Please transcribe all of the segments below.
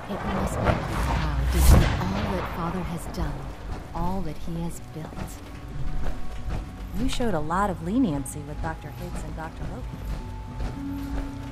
It must make you proud to see all that Father has done, all that he has built. You showed a lot of leniency with Dr. Higgs and Dr. Loki.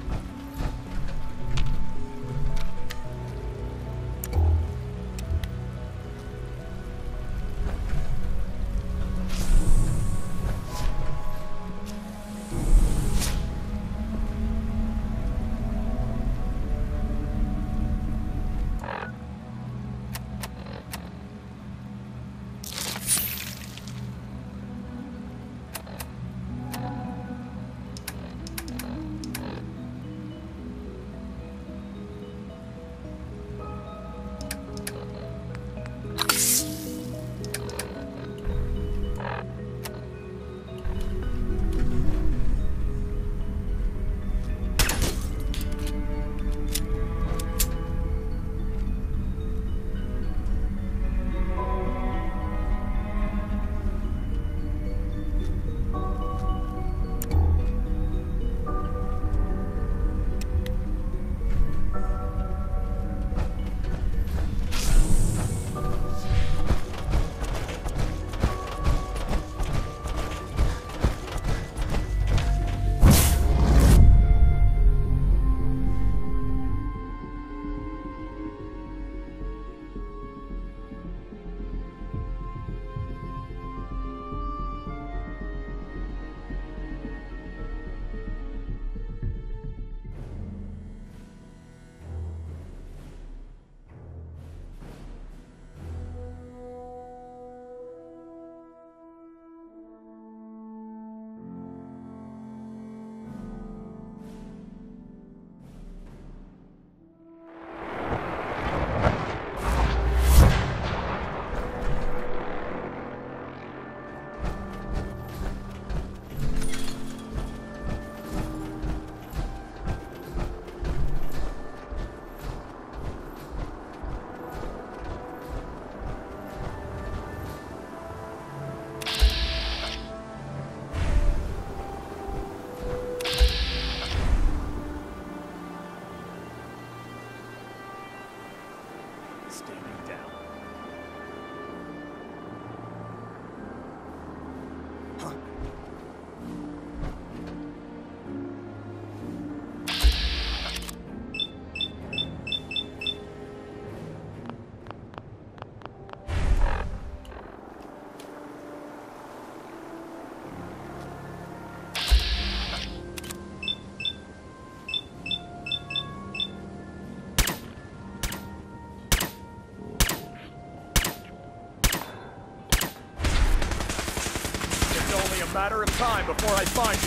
Matter of time before I find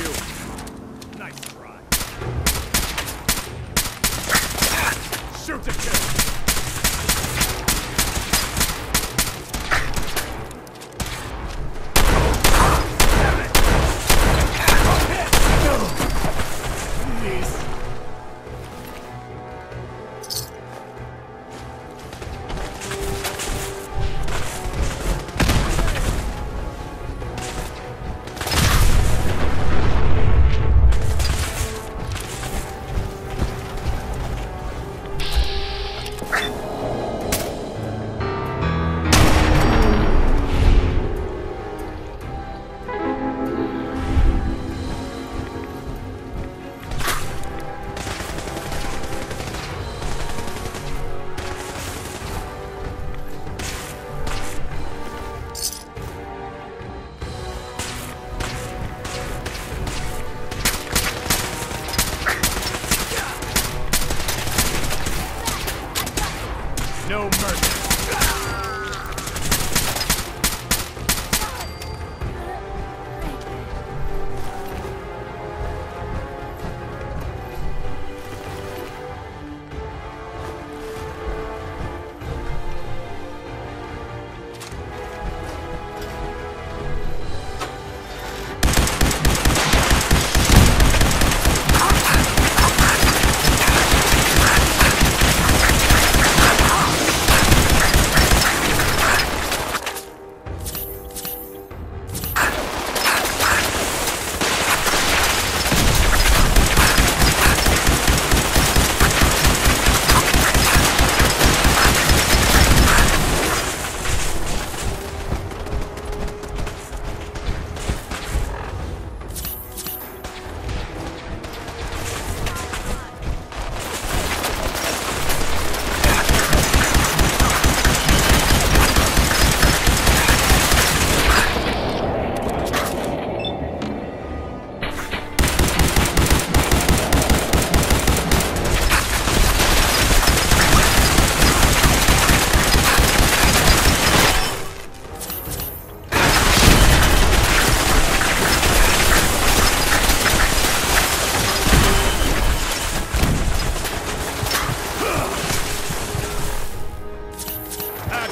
you. Nice try. Shoot to kill. No mercy.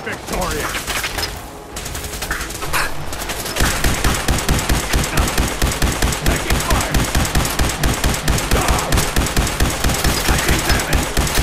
victorious. Taking fire. Taking damage.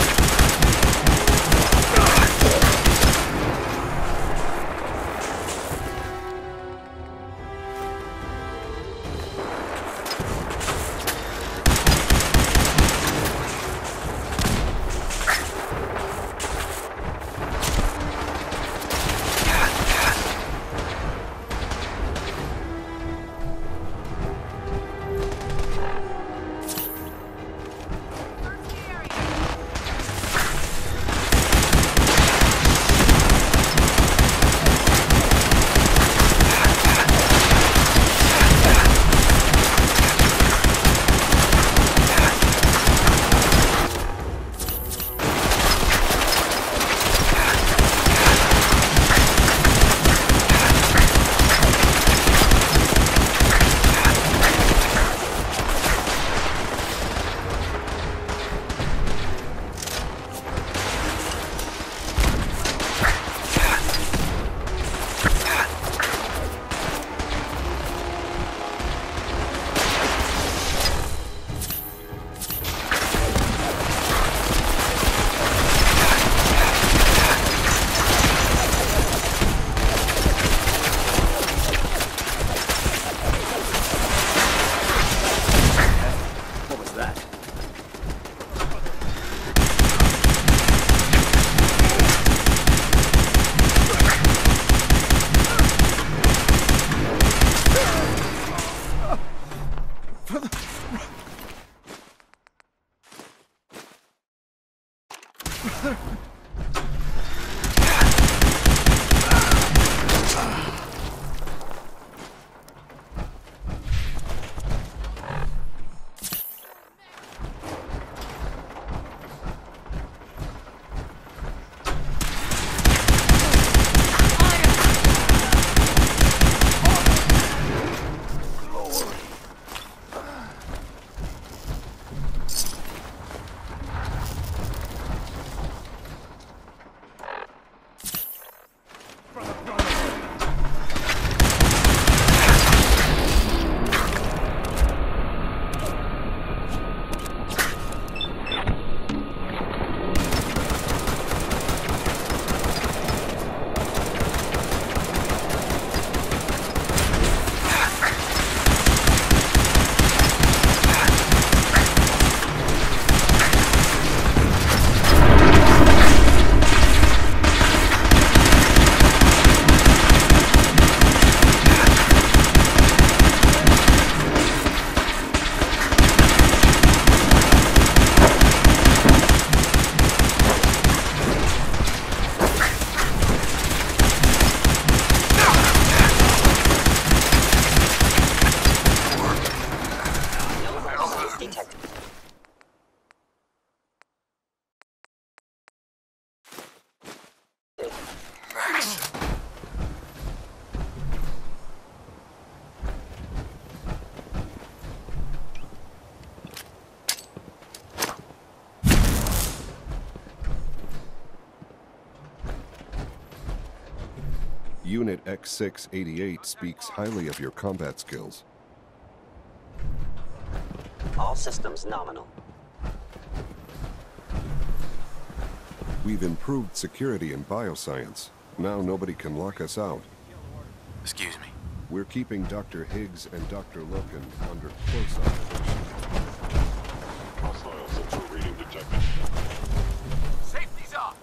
Unit X688 speaks highly of your combat skills. All systems nominal. We've improved security in bioscience. Now nobody can lock us out. Excuse me. We're keeping Dr. Higgs and Dr. Loken under close observation. Hostile central reading detected. Safety's off.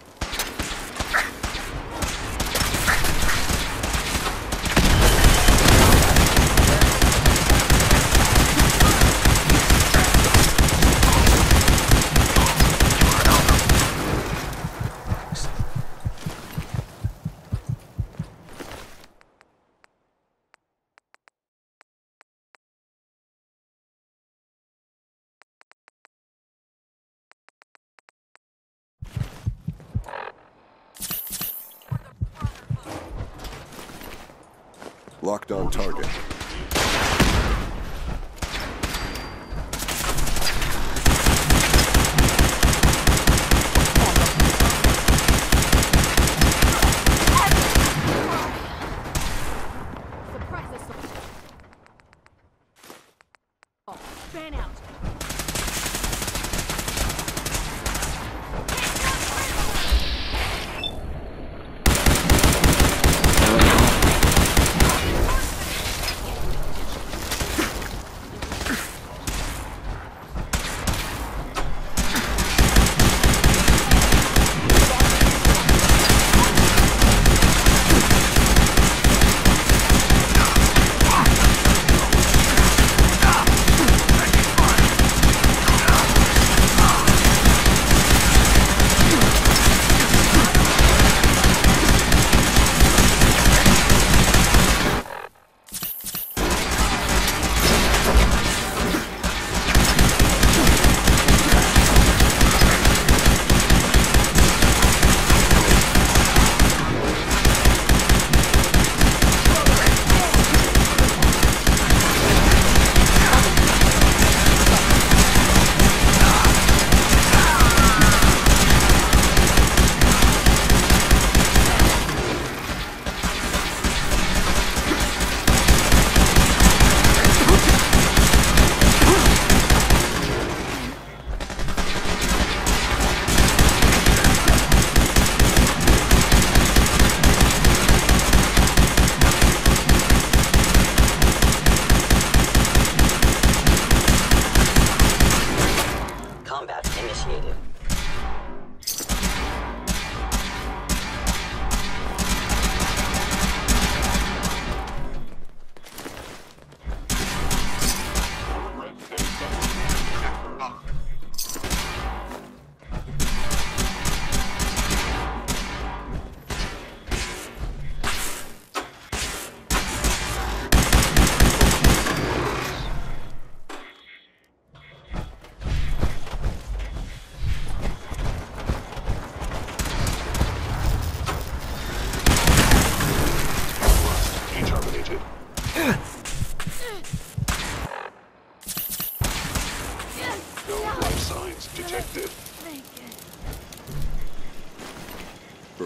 Locked on target.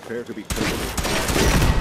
Prepare to be terminated.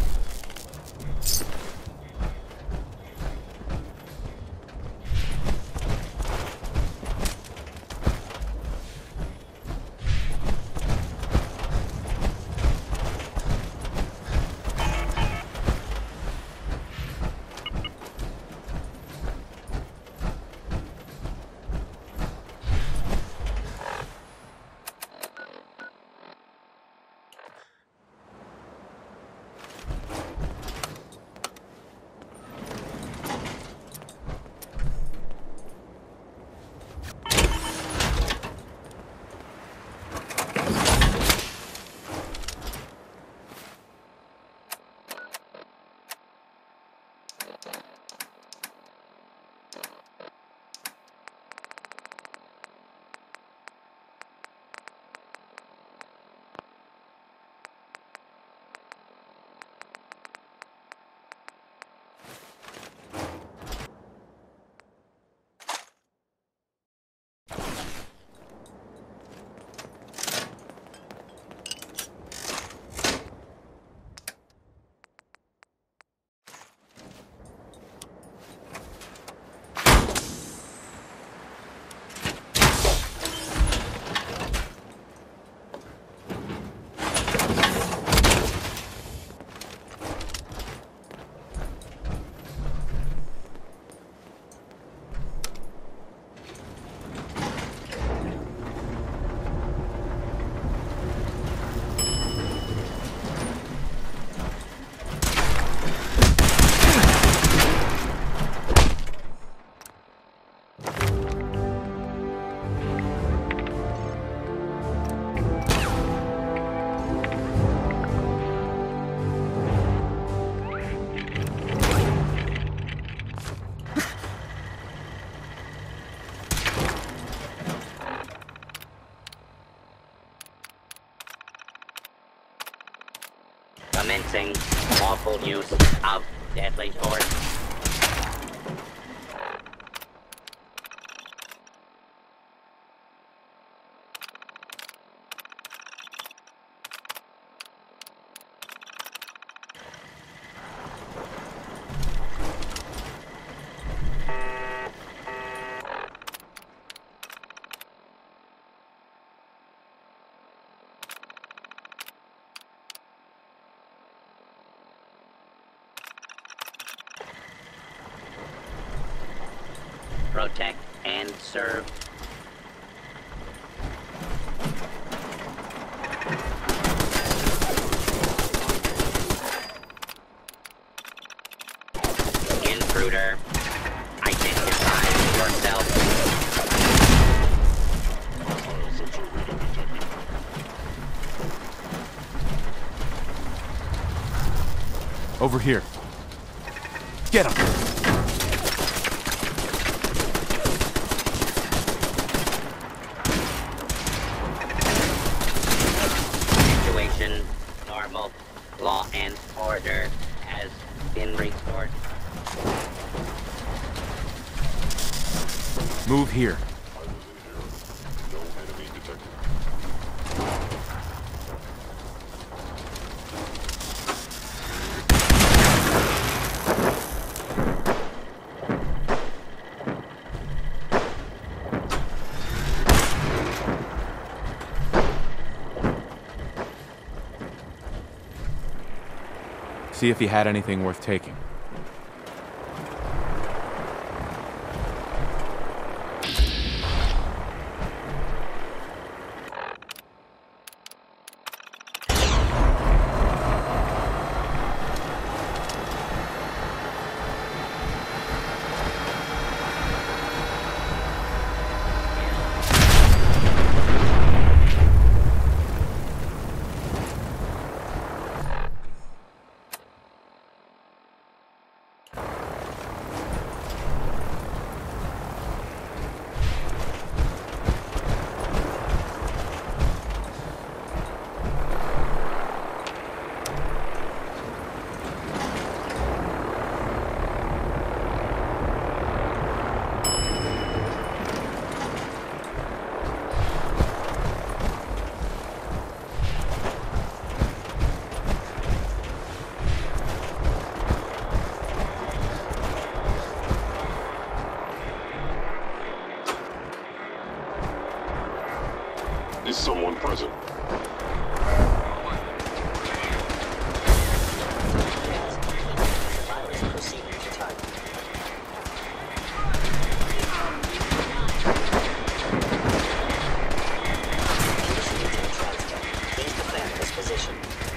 Commencing lawful use of deadly force. Protect and serve. Intruder, identify yourself. Over here. Get him! Normal. Law and order has been restored. Move here. No enemy detected. See if he had anything worth taking. position.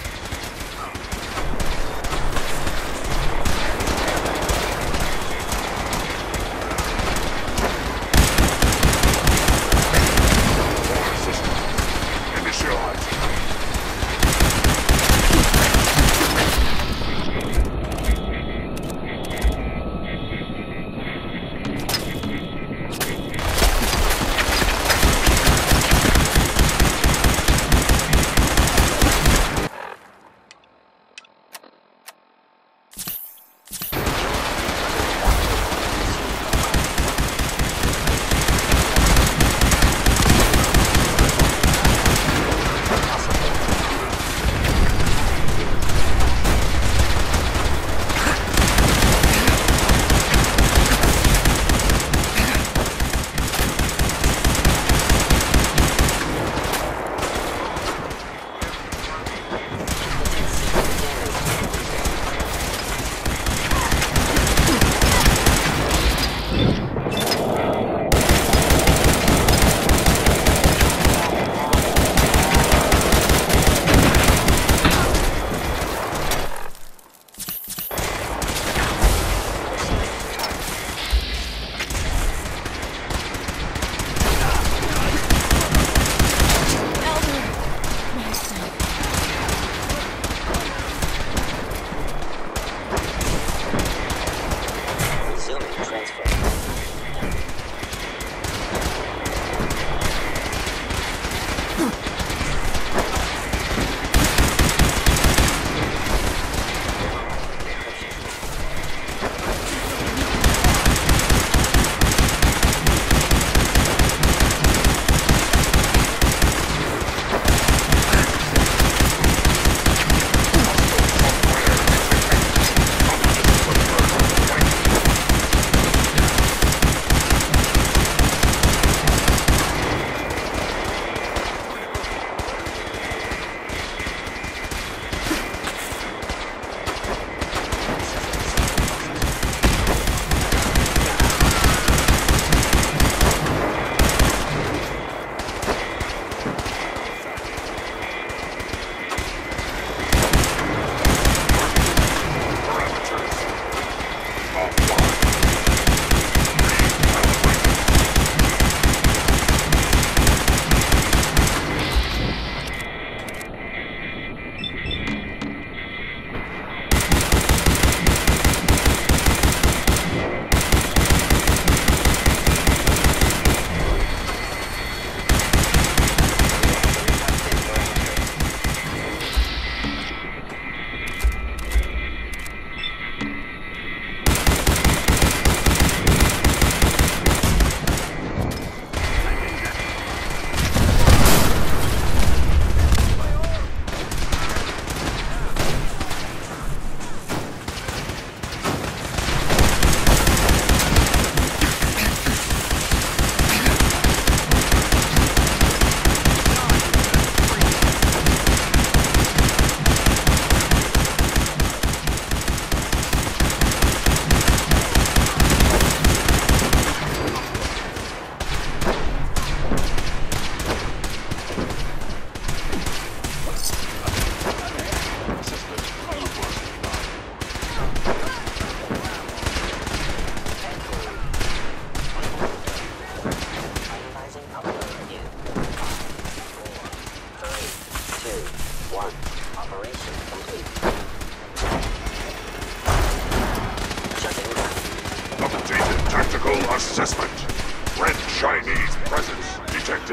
Assessment. Red Chinese presence detected.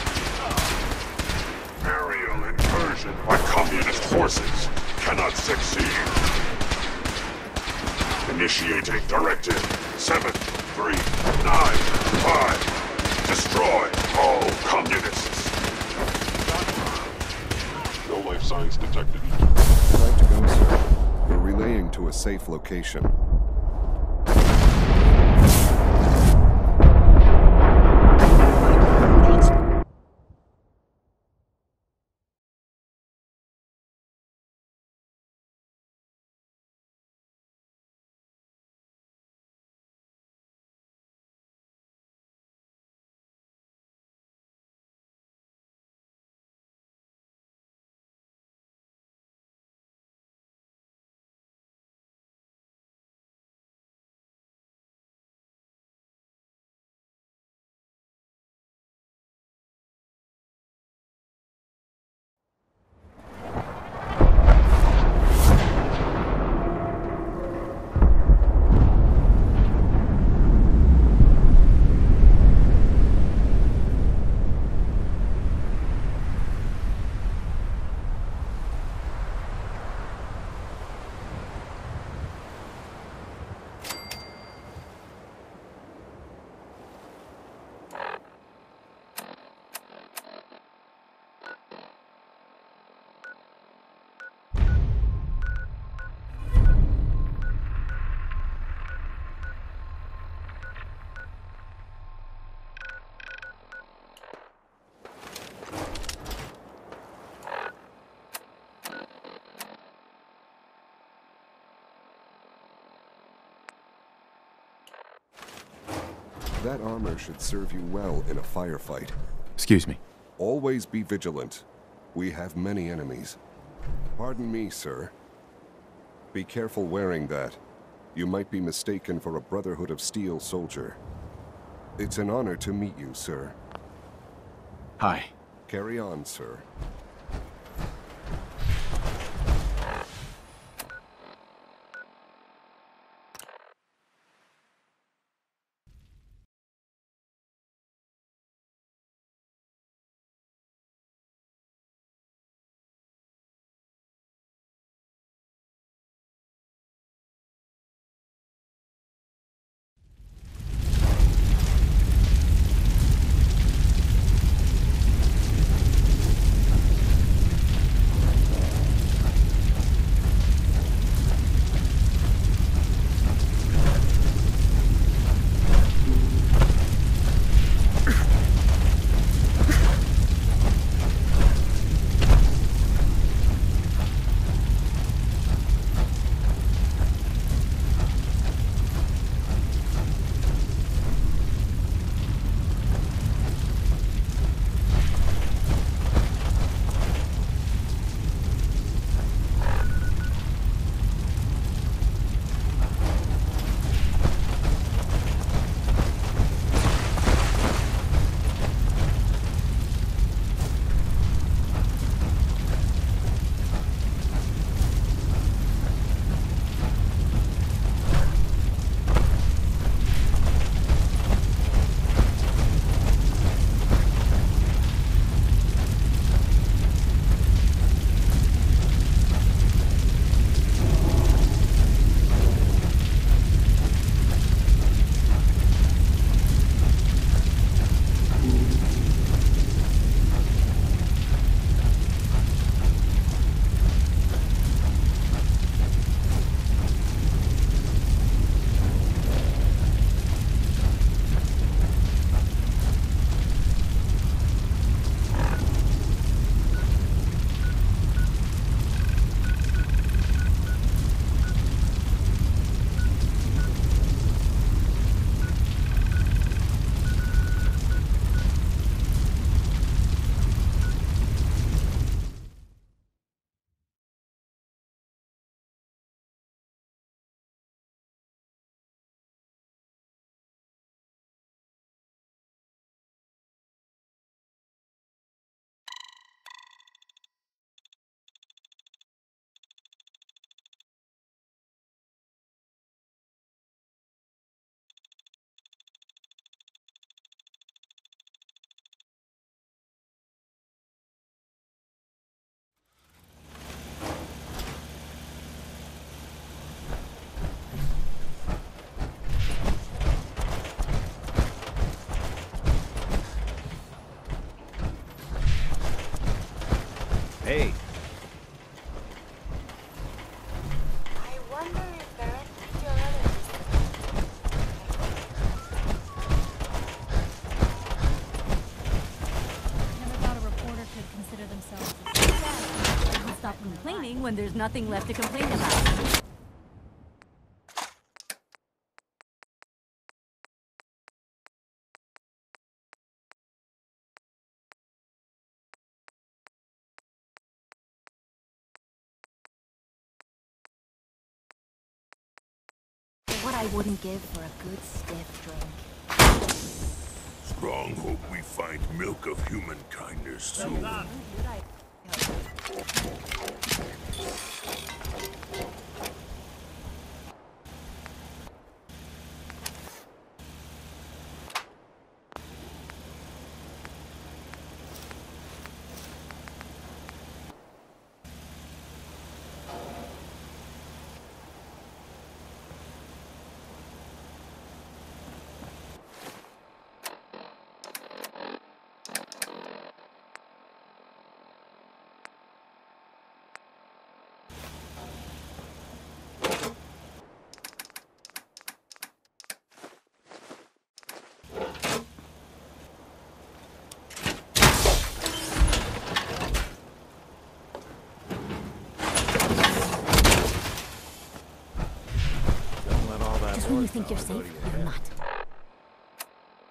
Aerial incursion by communist forces cannot succeed. Initiating directive 7395. Destroy all communists. No life signs detected. Time to go, sir. We're relaying to a safe location. That armor should serve you well in a firefight. Excuse me. Always be vigilant. We have many enemies. Pardon me, sir. Be careful wearing that. You might be mistaken for a Brotherhood of Steel soldier. It's an honor to meet you, sir. Hi. Carry on, sir. Hey, I wonder if directly to another. Never thought a reporter could consider themselves a success. They can stop complaining when there's nothing left to complain about. What I wouldn't give for a good stiff drink. Strong hope we find milk of human kindness soon. Just when you think you're safe, you're not.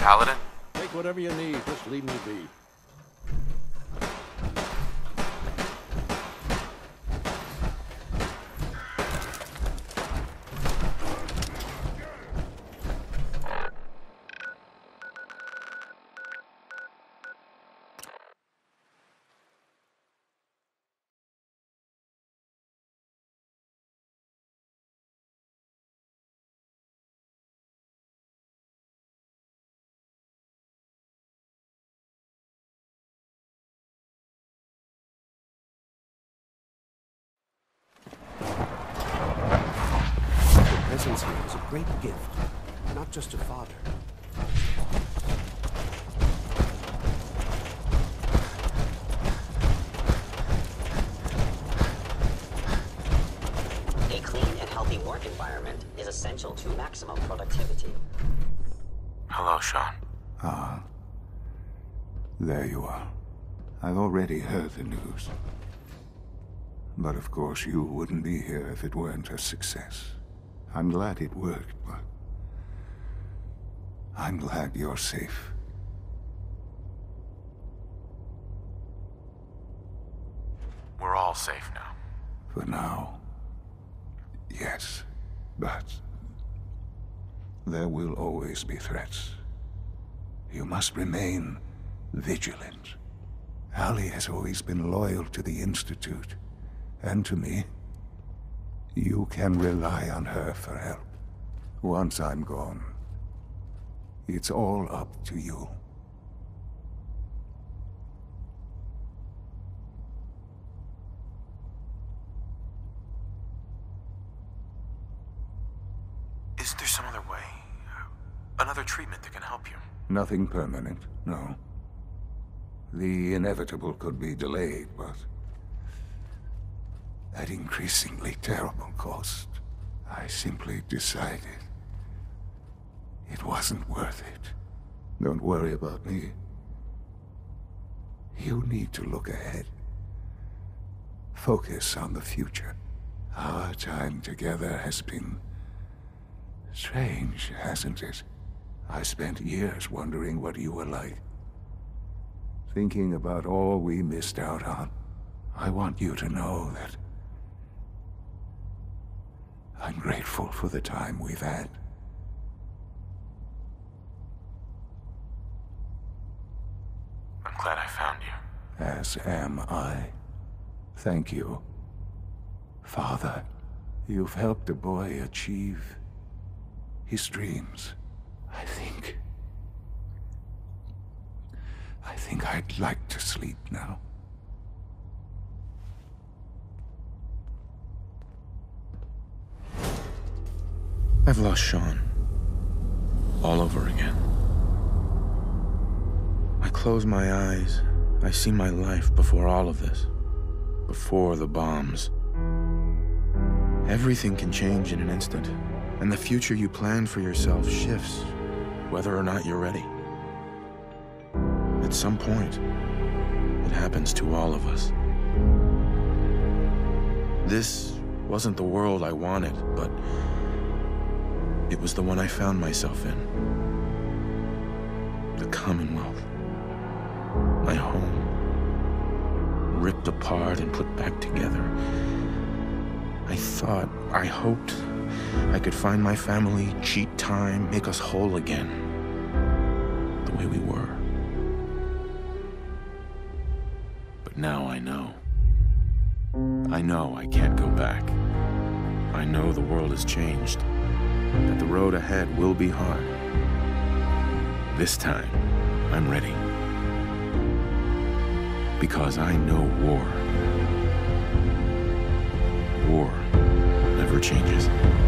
Paladin? Take whatever you need, just leave me be. Presence here is a great gift, not just a father. A clean and healthy work environment is essential to maximum productivity. Hello, Shaun. Ah. There you are. I've already heard the news. But of course you wouldn't be here if it weren't a success. I'm glad it worked, but I'm glad you're safe. We're all safe now. For now. Yes, but there will always be threats. You must remain vigilant. Allie has always been loyal to the Institute, and to me. You can rely on her for help. Once I'm gone, it's all up to you. Is there some other way? Another treatment that can help you? Nothing permanent, no. The inevitable could be delayed, but at increasingly terrible cost, I simply decided it wasn't worth it. Don't worry about me. You need to look ahead. Focus on the future. Our time together has been strange, hasn't it? I spent years wondering what you were like. Thinking about all we missed out on. I want you to know that I'm grateful for the time we've had. I'm glad I found you. As am I. Thank you, Father. You've helped a boy achieve his dreams. I think I'd like to sleep now. I've lost Shaun. All over again. I close my eyes. I see my life before all of this. Before the bombs. Everything can change in an instant. And the future you plan for yourself shifts, whether or not you're ready. At some point, it happens to all of us. This wasn't the world I wanted, but it was the one I found myself in. The Commonwealth. My home. Ripped apart and put back together. I hoped I could find my family, cheat time, make us whole again. The way we were. But now I know. I know I can't go back. I know the world has changed. That the road ahead will be hard. This time, I'm ready. Because I know war. War never changes.